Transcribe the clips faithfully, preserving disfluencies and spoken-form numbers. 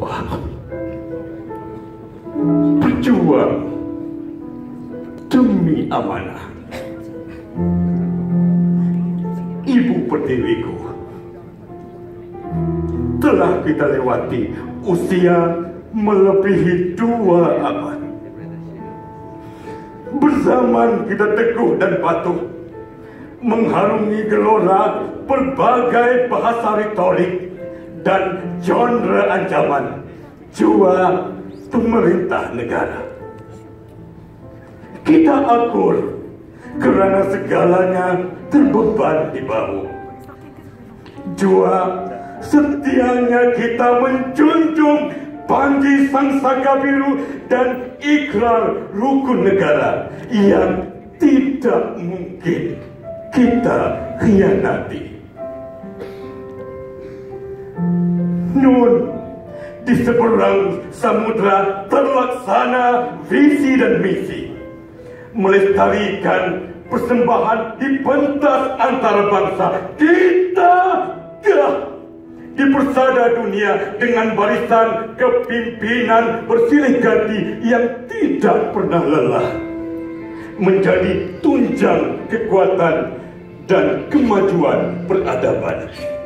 apa? Berjuang demi amanah. Ibu Pertiwiku, telah kita lewati usia melebihi dua abad. Berzaman kita teguh dan patuh mengharungi gelora berbagai bahasa retorik dan genre ancaman jua pemerintah negara. Kita akur karena segalanya terbeban di bahu. Jua setianya kita menjunjung panji Sang Saka Biru dan ikrar rukun negara yang tidak mungkin kita khianati. Nun, di seberang samudra terlaksana visi dan misi melestarikan persembahan di pentas antara bangsa. Kita gah di persada dunia dengan barisan kepimpinan bersilih ganti yang tidak pernah lelah, menjadi tunjang kekuatan dan kemajuan peradaban.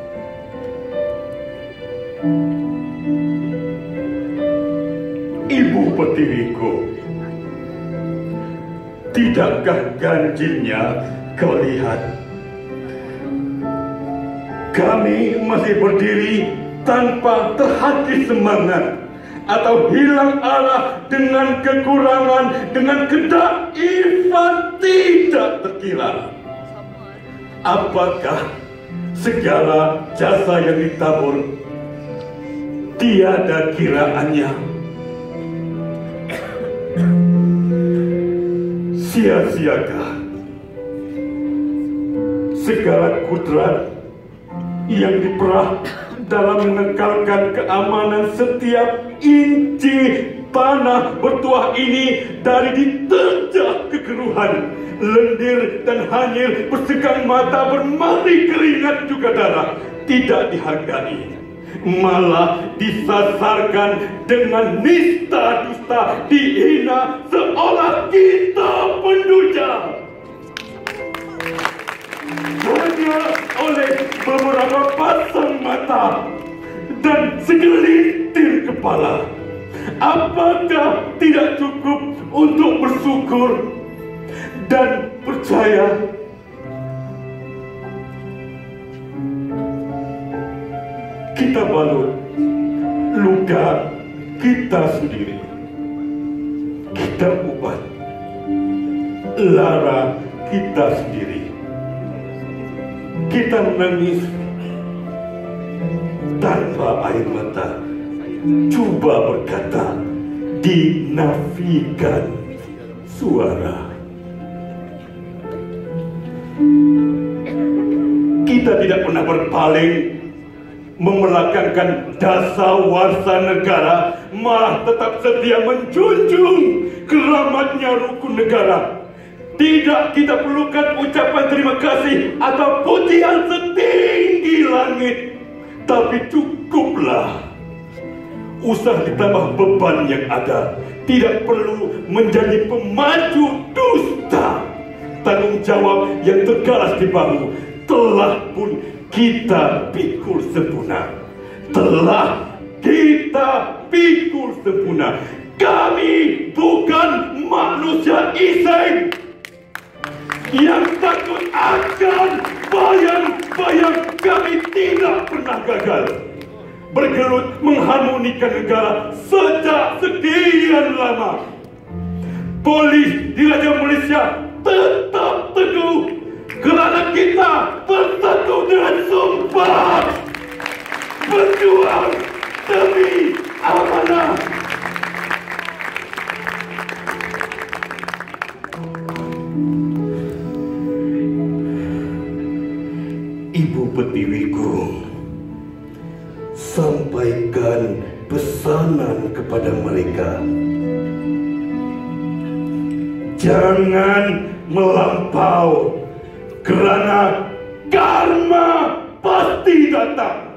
Ibu Pertiwiku, tidakkah ganjilnya kau lihat? Kami masih berdiri tanpa terhati semangat atau hilang arah dengan kekurangan, dengan kedaifan tidak terkira. Apakah segala jasa yang ditabur tiada kiraannya? Sia-siakah segala kudrat yang diperah dalam mengekalkan keamanan setiap inci tanah bertuah ini dari diterjah kekeruhan, lendir dan hanyir, bersegang mata, bermari keringat juga darah, tidak dihargai, malah disasarkan dengan nista dusta, dihina seolah kita penduja. Hanya oleh beberapa pasang mata dan segelintir kepala, apakah tidak cukup untuk bersyukur dan percaya? Kita balut luka kita sendiri, kita ubat lara kita sendiri. Kita menangis tanpa air mata, coba berkata, dinafikan suara. Kita tidak pernah berpaling membelakangkan dasawarsa negara, malah tetap setia menjunjung keramatnya rukun negara. Tidak kita perlukan ucapan terima kasih atau pujian setinggi langit, tapi cukuplah usah ditambah beban yang ada. Tidak perlu menjadi pemaju dusta. Tanggung jawab yang tergalas di bahu telah pun kita pikul sempurna. Telah kita pikul sempurna. Kami bukan manusia iseng yang takut akan bayang-bayang. Kami tidak pernah gagal bergelut mengharmonikan negara sejak sekian lama. Polis di Raja Malaysia tetap teguh kerana kita bersatu dengan sumpah berjuang demi amanah. Ibu Pertiwiku, sampaikan pesanan kepada mereka. Jangan melampau, kerana karma pasti datang.